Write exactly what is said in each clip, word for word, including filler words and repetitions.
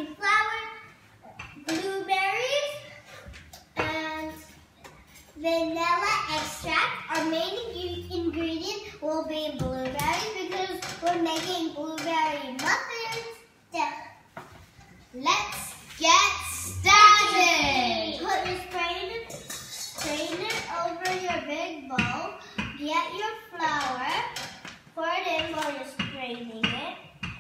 using flour, blueberries, and vanilla extract. Our main ingredient will be blueberries because we're making blueberry muffins. Let's get started. Put your strainer, strainer over your big bowl. Get your flour. Pour it in while you're straining it.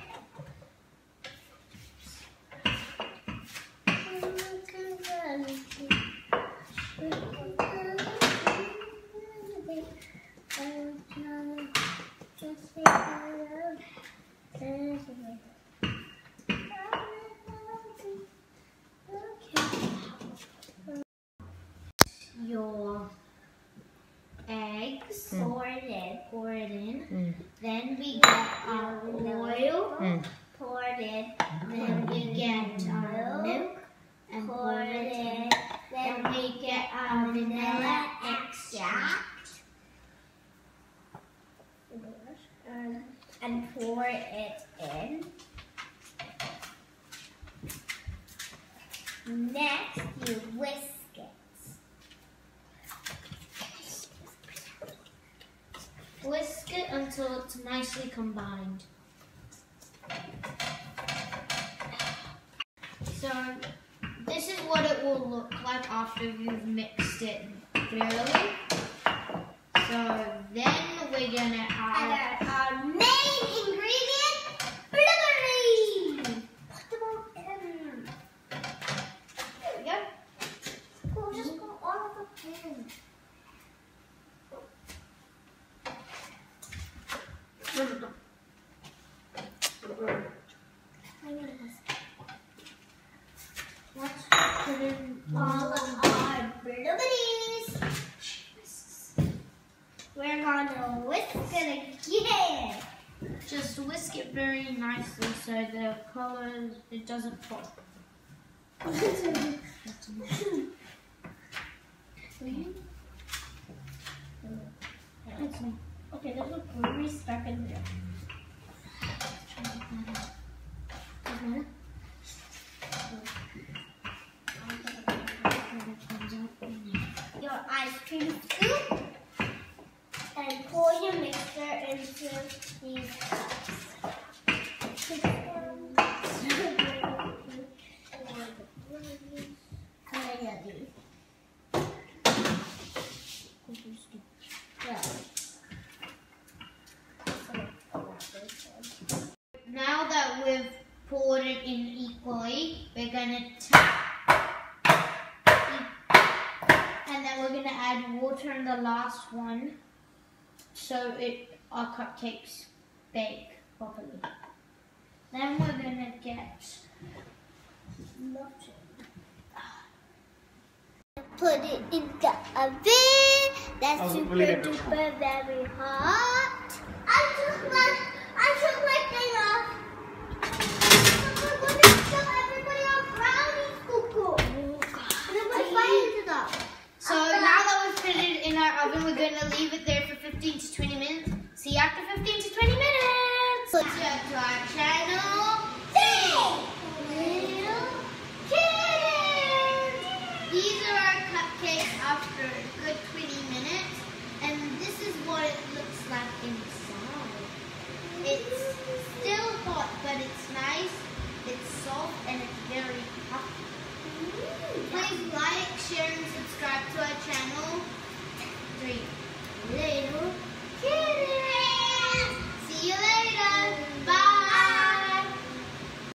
Your eggs, mm. pour it in, pour it in. Mm. Then we get our oil, mm. pour it in. Then we get our milk, and pour it in. Then we get our vanilla extract, um, and pour it in. Next, you whisk it. Whisk it until it's nicely combined. So this is what it will look like after you've mixed it thoroughly. So then we're gonna add our main ingredient, blueberries. Put them all in. There we go. Cool, just go all of the pan. Let's put in all of our blueberries. We're gonna whisk it again. Just whisk it very nicely so the colors, it doesn't pop. Okay. Okay, there's a blueberry stuck in there. Your ice cream scoop and pour your mixture into these cups. Now that we've poured it in equally, we're going to tap, and then we're going to add water in the last one so it our cupcakes bake properly. Then we're going to get muffin. Put it in the oven. That's oh, super duper very hot. I took my I took my thing off. I'm going to show everybody our brownies, Cuckoo. Oh God! Everybody find it up. So now that we've put it in our oven, we're going to leave it there for fifteen to twenty minutes. See you after fifteen to twenty minutes. Subscribe to our channel.